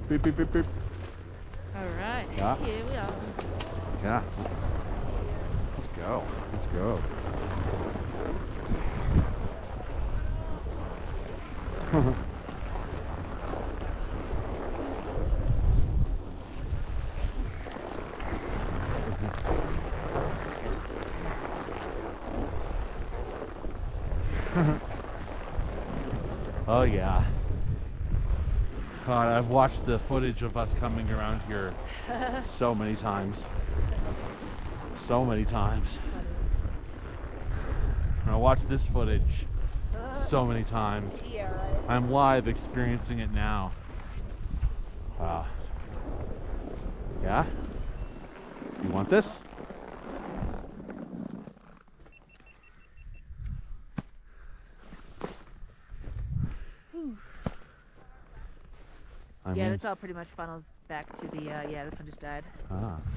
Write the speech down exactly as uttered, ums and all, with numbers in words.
Beep, beep, beep, beep. All right, Yeah. here we are. Yeah. Let's, let's go. Let's go. Oh yeah. God, I've watched the footage of us coming around here so many times. So many times. And I watched this footage so many times. Yeah, right. I'm live experiencing it now. Wow. Yeah? You want this? I Yeah, mean, this all pretty much funnels back to the, uh, yeah, this one just died. ah.